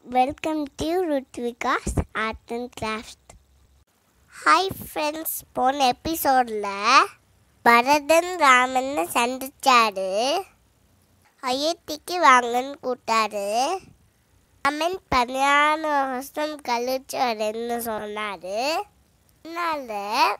Welcome to Rutvika's Art and Craft. Hi friends, போன எபிசோடில் பரதன் ராமன் சந்திச்சாரு. அயோத்திக்கு வாங்கன்னு கூட்டாரு. ராமன் 16 வருஷம் கழிச்சு வரேன்னு சொன்னாரு. அதனால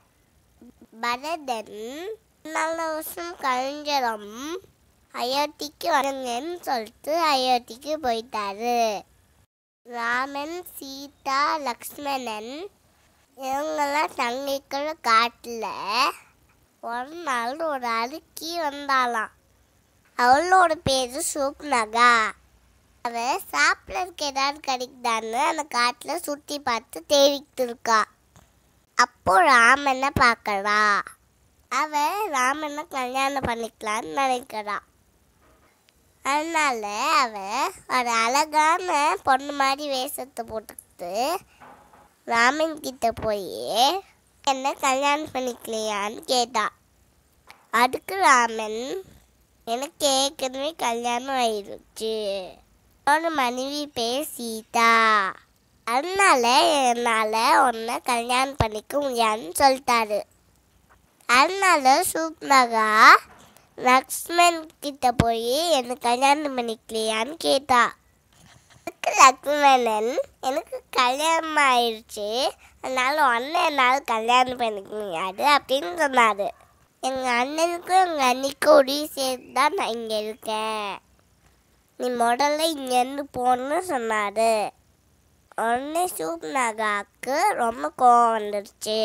பரதன் 14 வருஷம் கழிஞ்சரும் அயோத்திக்கு வருங்கன்னு சொல்லிட்டு அயோத்திக்கு போயிட்டாரு. ராமன், சீதா, லக்ஷ்மணன் இவங்கெல்லாம் தங்கிக்கிற காட்டில் ஒரு நாள் ஒரு அருக்கி வந்தாலாம். அவளோட பேர் சூப்னகா. அவள் சாப்பிட்றதுக்கு ஏதாவது கிடைக்குதான்னு அந்த காட்டில் சுற்றி பார்த்து தேடிக்கிட்டு இருக்கா. அப்போ ராமனை பார்க்கறா. அவள் ராமனை கல்யாணம் பண்ணிக்கலான்னு நினைக்கிறா. அதனால அவள் ஒரு அழகான பொண்ணு மாதிரி வேஷத்தை போட்டுக்கிட்டு ராமன் கிட்ட போய் என்ன கல்யாணம் பண்ணிக்கலையான்னு கேட்டா. அதுக்கு ராமன், எனக்கு ஏற்கனவே கல்யாணம் ஆயிடுச்சு, ஒரு மனைவி பேர் சீதா, அதனால என்னால் உன்னை கல்யாணம் பண்ணிக்க முடியாதுன்னு சொல்லிட்டாரு. அதனால சூப்னகா லக்ஷ்மண் கிட்ட போய் என்ன கல்யாணம் பண்ணிக்கலையான்னு கேட்டா. அதுக்கு லக்ஷ்மணன், எனக்கு கல்யாணம் ஆயிடுச்சு, அதனால உன்னை என்னால் கல்யாணம் பண்ணிக்க முடியாது அப்படின்னு சொன்னார். எங்கள் அண்ணனுக்கும் எங்கள் அண்ணிக்கும் உதவி சேர்த்து தான் நான் இங்கே இருக்கேன், நீ முதல்ல இங்கேருந்து போன்னு சொன்னார். உடனே சூப்னகாவுக்கு ரொம்ப கோவம் வந்துடுச்சு.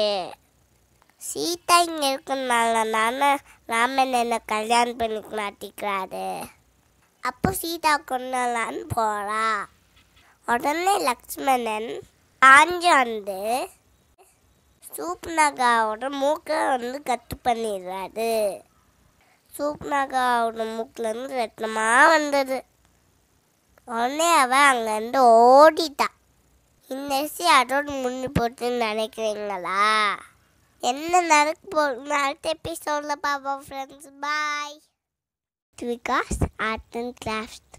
சீதா இங்கே இருக்கனால நானே ராமன் என்னை கல்யாணம் பண்ணிக்க மாட்டிக்கிறாரு, அப்போ சீதா கொண்டலான்னு போகிறா. உடனே லக்ஷ்மணன் ஆஞ்சு வந்து சூப்னகாவோட மூக்கை கட்டு பண்ணிடுறாரு. சூப்னகாவோட மூக்கிலேருந்து ரத்தமாக வந்தது. உடனே அவள் அங்கேருந்து ஓடிட்டா. இந்த விஷயம் அதோட முன்னி போட்டுன்னு நினைக்கிறீங்களா? என்ன நடக்க போகுதுன்னு அடுத்த எபிசோடில் பார்ப்போம் friends. Bye. Rutvika's Art and Craft.